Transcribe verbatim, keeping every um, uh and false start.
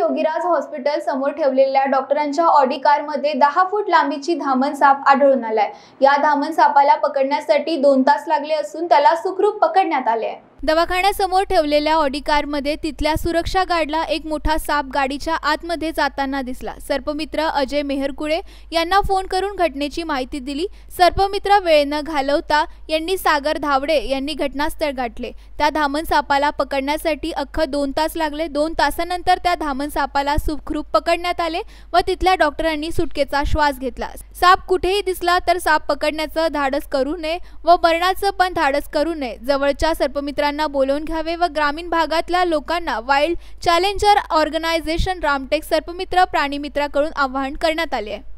Yogiraj hospital समोर ठेवलेल्या डॉक्टरांच्या ऑडी कारमध्ये दहा फूट लांबीची धामण साप आढळून आलाय। या धामण सापाला पकडण्यासाठी दोन तास लागले असून त्याला सुखरूप पकडण्यात आले आहे। दवाखान्यासमोर ठेवलेल्या ऑडी कारमध्ये तिथल्या सुरक्षा गार्डला एक मोठा साप गाडीच्या आतमध्ये जाताना दिसला। सर्पमित्र अजय मेहरकुळे यांना फोन करून घटनेची माहिती दिली। सर्पमित्र वेळ न घालवता यांनी सागर धावडे यांनी घटनास्थळ गाठले। त्या धामण सापाला पकडण्यासाठी अख्ख दोन तास लागले। दोन तासानंतर त्या धामण सापाला सुखरूप पकडण्यात आले व तिथल्या डॉक्टरांनी सुटकेचा श्वास घेतला। साप कुठेही दिसला तर साप पकडण्याचं धाडस करू नये व मरणाचं पण धाडस करू नये। जवळच्या सर्पमित्रांना बोलवून घ्यावे व ग्रामीण भागातल्या लोकांना वाईल्ड चॅलेंजर ऑर्गनायझेशन रामटेक सर्पमित्र प्राणीमित्राकडून आवाहन करण्यात आले आहे।